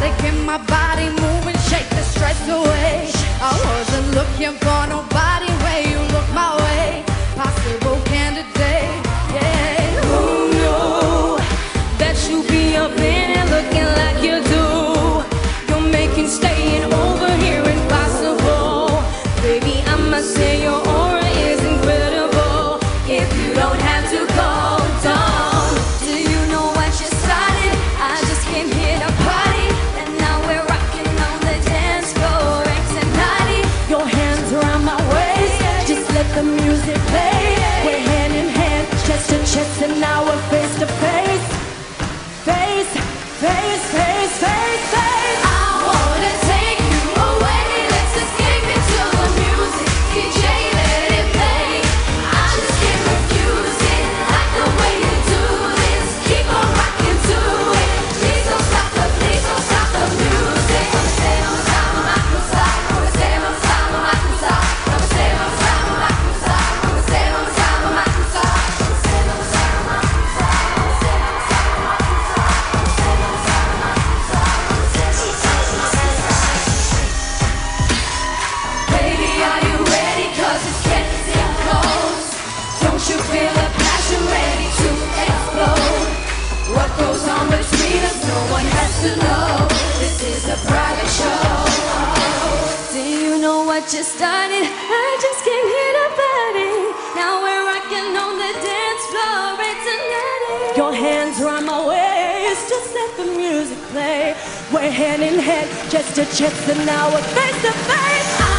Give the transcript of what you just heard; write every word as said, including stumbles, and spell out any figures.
Gotta get my body moving, shake the stress away. I wasn't looking for nobody when you look my way. Possible candidate, yeah. Who knew that you'd be up in it looking like you do? You're making staying over here impossible. Baby, I must say your aura is incredible. If you don't have to call down, do you know what you started? I just came here to party, and now we're rocking on the dance floor. Tonight, your hands around my waist, just let the music play. We're hand in hand, chest to chest, and now we're face to face. Face, face, face, face, face. I wanna take you away. Let's escape into the music. D J, let it play. I just can't refuse it. Like the way you do this. Keep on rocking to it. Please don't stop the, please don't stop the music. I'ma stay on time, I'm not gonna stop. I'ma stay on time, I'm not gonna stop. I'ma stay on time, I'm not gonna stop. I'ma stay on time, I'm not gonna stop. I'ma stay on time, I'm not gonna stop. I'ma stay on time, I'm not gonna stop. I'ma stay on time, I'm not gonna stop. I'ma stay on time, I'm not gonna stop. Baby, are you ready? 'Cause it's getting close. Don't you feel the passion ready to explode? What goes on between us, no one has to know. This is a private show. Do you know what you started? I just came here to party. Now we're rocking on the dance floor. It's a night. Your hands around my waist, just let the music play. We're hand in hand, chest to chest, and now we're face to face.